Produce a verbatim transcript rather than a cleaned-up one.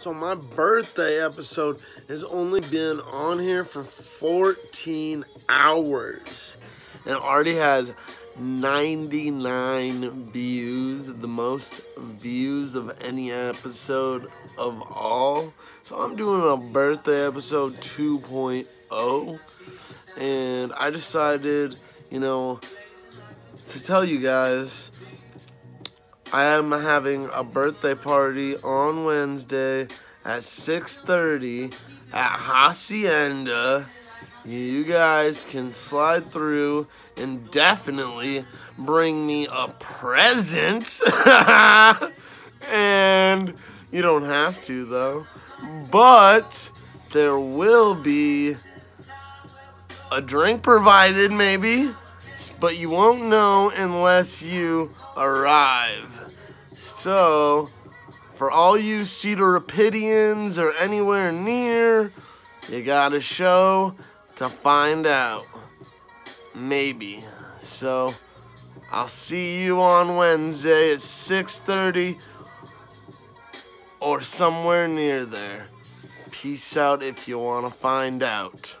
So my birthday episode has only been on here for fourteen hours. And it already has ninety-nine views, the most views of any episode of all. So I'm doing a birthday episode two point oh. And I decided, you know, to tell you guys, I am having a birthday party on Wednesday at six thirty at Hacienda. You guys can slide through and definitely bring me a present. And you don't have to, though. But there will be a drink provided, maybe. But you won't know unless you arrive. So, for all you Cedar Rapidians or anywhere near, you gotta show to find out. Maybe. So, I'll see you on Wednesday at six thirty or somewhere near there. Peace out if you want to find out.